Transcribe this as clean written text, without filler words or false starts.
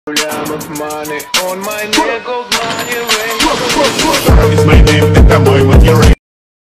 Of money on my neck, gold money ring. It's my name, это мой мой